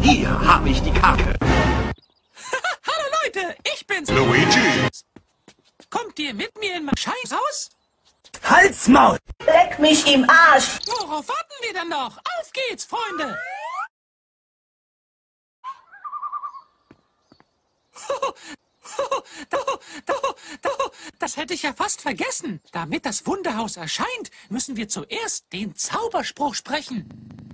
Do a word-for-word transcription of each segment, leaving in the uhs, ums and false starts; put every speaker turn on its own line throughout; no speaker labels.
Hier habe ich die Kacke.
Hallo Leute, ich bin's.
Luigi.
Kommt ihr mit mir in mein Scheißhaus?
Halsmaul!
Leck mich im Arsch!
Worauf warten wir dann noch? Auf geht's, Freunde! Das hätte ich ja fast vergessen. Damit das Wunderhaus erscheint, müssen wir zuerst den Zauberspruch sprechen.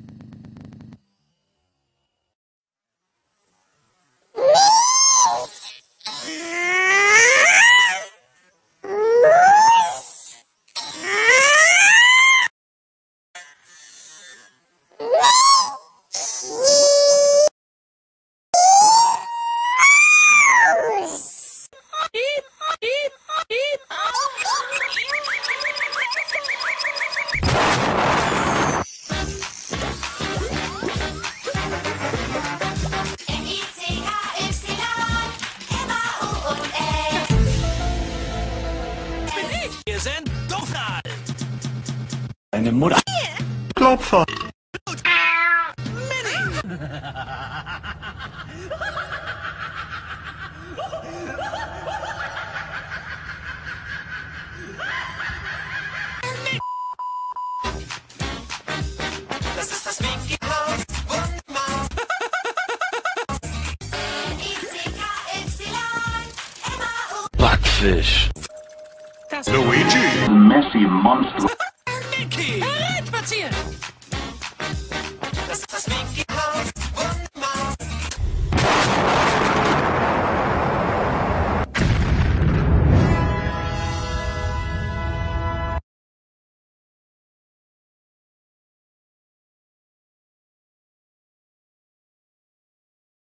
Wir sind Donald.
Deine Mutter.
Klopfer.
Das ist das Micky Maus Wunderhaus.
Backfisch.
Das
Luigi.
Messi Monster.
Micky.
Hereinspazieren!